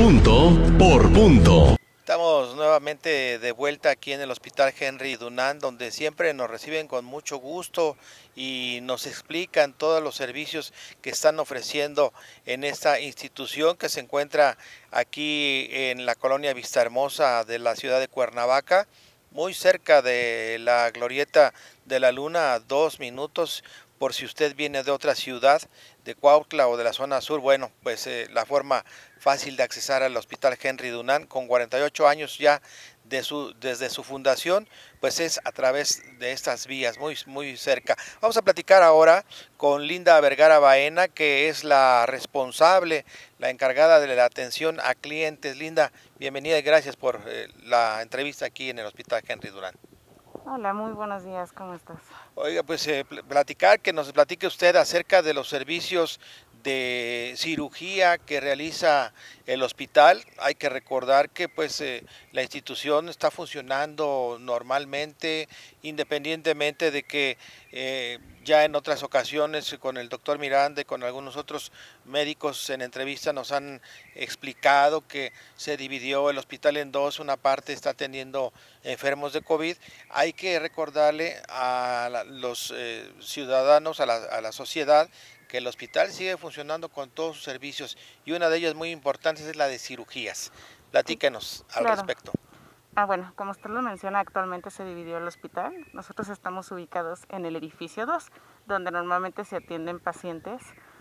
Punto por punto. Estamos nuevamente de vuelta aquí en el Hospital Henry Dunant, donde siempre nos reciben con mucho gusto y nos explican todos los servicios que están ofreciendo en esta institución que se encuentra aquí en la colonia Vistahermosa de la ciudad de Cuernavaca, muy cerca de la Glorieta de la Luna, a 2 minutos. Por si usted viene de otra ciudad, de Cuautla o de la zona sur, bueno, pues la forma fácil de accesar al Hospital Henry Dunant, con 48 años ya desde su fundación, pues es a través de estas vías, muy cerca. Vamos a platicar ahora con Linda Vergara Baena, que es la responsable, la encargada de la atención a clientes. Linda, bienvenida y gracias por la entrevista aquí en el Hospital Henry Dunant. Hola, muy buenos días, ¿cómo estás? Oiga, pues que nos platique usted acerca de los servicios de cirugía que realiza el hospital. Hay que recordar que pues la institución está funcionando normalmente, independientemente de que ya en otras ocasiones con el doctor Miranda y con algunos otros médicos en entrevista nos han explicado que se dividió el hospital en dos. Una parte está atendiendo enfermos de COVID. Hay que recordarle a los ciudadanos, a la sociedad, que el hospital sigue funcionando con todos sus servicios y una de ellas muy importante es la de cirugías. Platíquenos al respecto. Bueno, como usted lo menciona, actualmente se dividió el hospital. Nosotros estamos ubicados en el edificio 2, donde normalmente se atienden pacientes,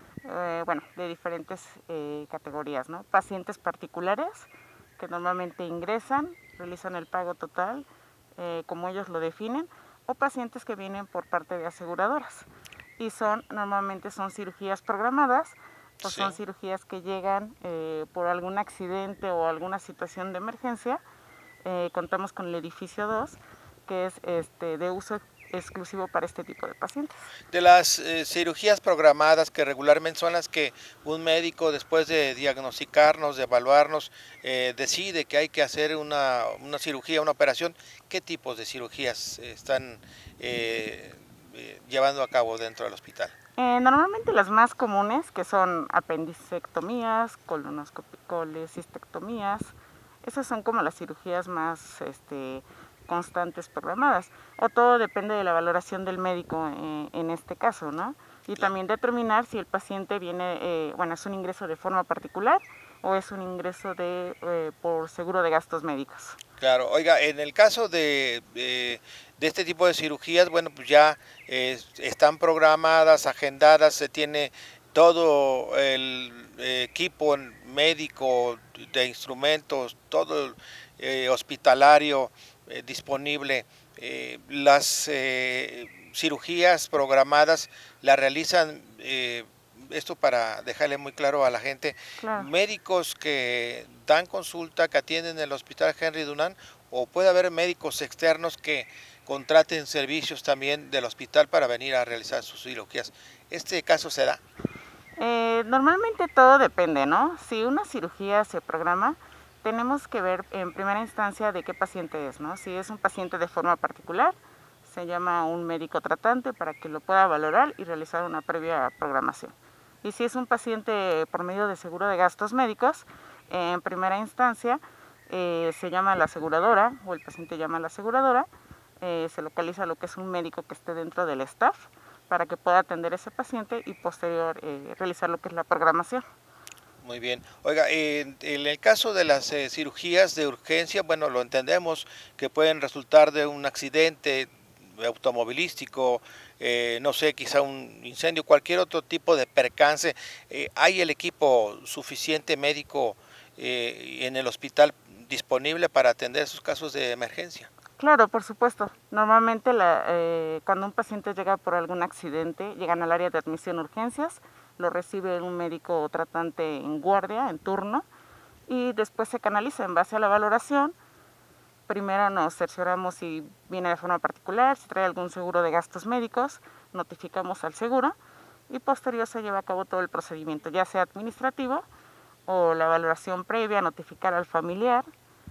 de diferentes categorías, ¿no? Pacientes particulares que normalmente ingresan, realizan el pago total, como ellos lo definen, o pacientes que vienen por parte de aseguradoras. Y normalmente son cirugías programadas, o sí, son cirugías que llegan por algún accidente o alguna situación de emergencia. Contamos con el edificio 2, que es de uso exclusivo para este tipo de pacientes. De las cirugías programadas, que regularmente son las que un médico, después de diagnosticarnos, de evaluarnos, decide que hay que hacer una cirugía, una operación, ¿qué tipos de cirugías están llevando a cabo dentro del hospital? Normalmente las más comunes, que son apendicectomías, colecistectomías, esas son como las cirugías más constantes programadas. O todo depende de la valoración del médico en este caso, ¿no? Y también determinar si el paciente viene, es un ingreso de forma particular o es un ingreso por seguro de gastos médicos. Claro, oiga, en el caso de este tipo de cirugías, bueno, pues ya están programadas, agendadas, se tiene todo el equipo médico de instrumentos, todo hospitalario disponible. Las cirugías programadas las realizan, esto para dejarle muy claro a la gente, claro, médicos que dan consulta, que atienden en el Hospital Henry Dunant, o puede haber médicos externos que contraten servicios también del hospital para venir a realizar sus cirugías. ¿Este caso se da? Normalmente todo depende, ¿no? Si una cirugía se programa, tenemos que ver en primera instancia de qué paciente es, ¿no? Si es un paciente de forma particular, se llama un médico tratante para que lo pueda valorar y realizar una previa programación. Y si es un paciente por medio de seguro de gastos médicos, en primera instancia se llama a la aseguradora, o el paciente llama a la aseguradora, se localiza lo que es un médico que esté dentro del staff para que pueda atender a ese paciente y posterior realizar lo que es la programación. Muy bien. Oiga, en el caso de las cirugías de urgencia, bueno, lo entendemos que pueden resultar de un accidente automovilístico, no sé, quizá un incendio, cualquier otro tipo de percance. ¿Hay el equipo suficiente médico en el hospital disponible para atender esos casos de emergencia? Claro, por supuesto. Normalmente cuando un paciente llega por algún accidente, llegan al área de admisión urgencias, lo recibe un médico tratante en guardia, en turno, y después se canaliza en base a la valoración. Primero nos cercioramos si viene de forma particular, si trae algún seguro de gastos médicos, notificamos al seguro y posterior se lleva a cabo todo el procedimiento, ya sea administrativo o la valoración previa, notificar al familiar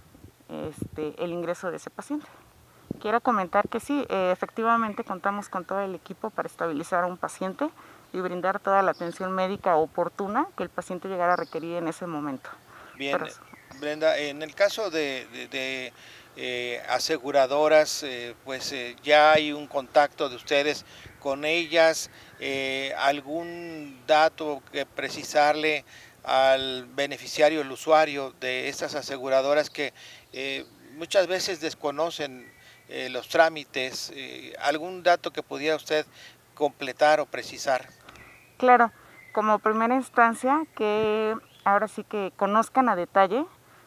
el ingreso de ese paciente. Quiero comentar que sí, efectivamente contamos con todo el equipo para estabilizar a un paciente y brindar toda la atención médica oportuna que el paciente llegara a requerir en ese momento. Bien, Pero, Brenda, en el caso de aseguradoras, pues ya hay un contacto de ustedes con ellas, algún dato que precisarle al beneficiario, el usuario de estas aseguradoras que muchas veces desconocen los trámites, algún dato que pudiera usted completar o precisar. claro, como primera instancia, que ahora sí que conozcan a detalle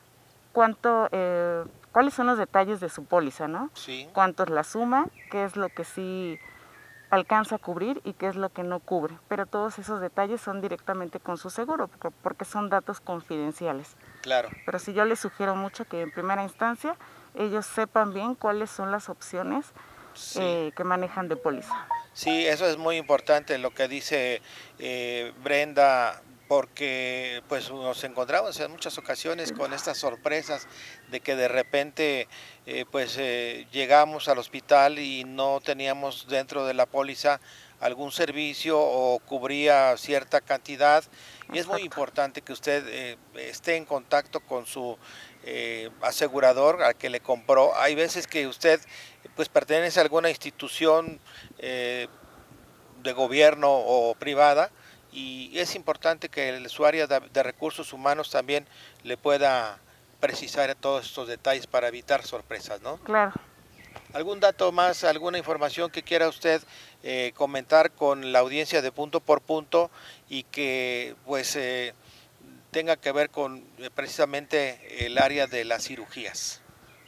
cuáles son los detalles de su póliza, ¿no? Sí, Cuánto es la suma, qué es lo que sí alcanza a cubrir y qué es lo que no cubre. Pero todos esos detalles son directamente con su seguro, porque son datos confidenciales. claro. Pero sí, yo les sugiero mucho que en primera instancia ellos sepan bien cuáles son las opciones Sí. que manejan de póliza. Sí, eso es muy importante lo que dice Brenda, porque pues nos encontramos en muchas ocasiones con estas sorpresas de que de repente llegamos al hospital y no teníamos dentro de la póliza algún servicio o cubría cierta cantidad, y es muy Exacto. importante que usted esté en contacto con su asegurador al que le compró. Hay veces que usted pues pertenece a alguna institución de gobierno o privada, y es importante que su área de recursos humanos también le pueda precisar todos estos detalles para evitar sorpresas, ¿no? Claro. ¿Algún dato más, alguna información que quiera usted comentar con la audiencia de Punto por Punto y que pues tenga que ver con precisamente el área de las cirugías?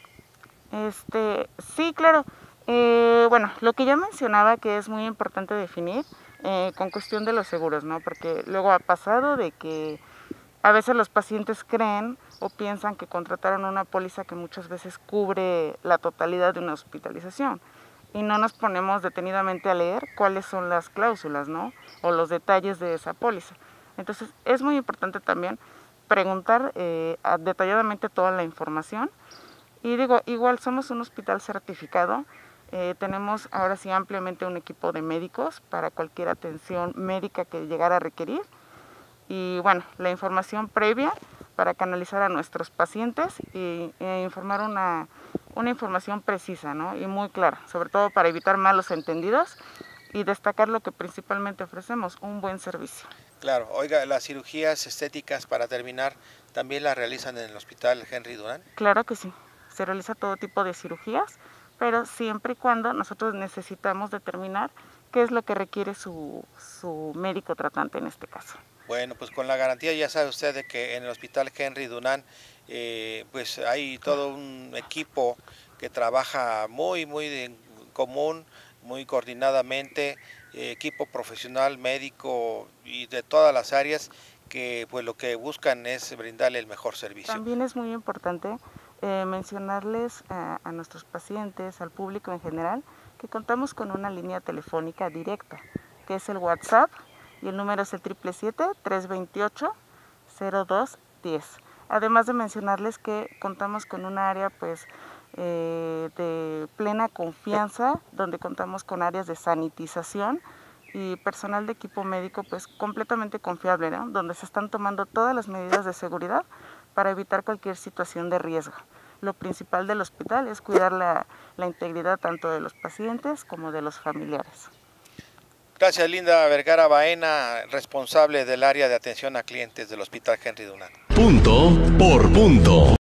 Sí, claro. Bueno, lo que ya mencionaba que es muy importante definir con cuestión de los seguros, ¿no? Porque luego ha pasado de que a veces los pacientes creen o piensan que contrataron una póliza que muchas veces cubre la totalidad de una hospitalización y no nos ponemos detenidamente a leer cuáles son las cláusulas, ¿no? O los detalles de esa póliza. Entonces, es muy importante también preguntar detalladamente toda la información. Y digo, igual somos un hospital certificado, tenemos ahora sí ampliamente un equipo de médicos para cualquier atención médica que llegara a requerir. Y bueno, la información previa para canalizar a nuestros pacientes e informar una información precisa, ¿no? Y muy clara, sobre todo para evitar malos entendidos y destacar lo que principalmente ofrecemos, un buen servicio. Claro, oiga, las cirugías estéticas, para terminar, ¿también las realizan en el Hospital Henry Durán? Claro que sí, se realiza todo tipo de cirugías, pero siempre y cuando nosotros necesitamos determinar qué es lo que requiere su médico tratante en este caso. Bueno, pues con la garantía ya sabe usted de que en el Hospital Henry Dunant pues hay todo un equipo que trabaja muy en común, muy coordinadamente, equipo profesional, médico y de todas las áreas que pues lo que buscan es brindarle el mejor servicio. También es muy importante mencionarles a nuestros pacientes, al público en general, que contamos con una línea telefónica directa, que es el WhatsApp, y el número es el 777-328-0210. Además de mencionarles que contamos con un área pues de plena confianza, donde contamos con áreas de sanitización y personal de equipo médico pues completamente confiable, ¿no? Donde se están tomando todas las medidas de seguridad para evitar cualquier situación de riesgo. Lo principal del hospital es cuidar la integridad tanto de los pacientes como de los familiares. Gracias, Linda Vergara Baena, responsable del área de atención a clientes del Hospital Henry Dunant. Punto por punto.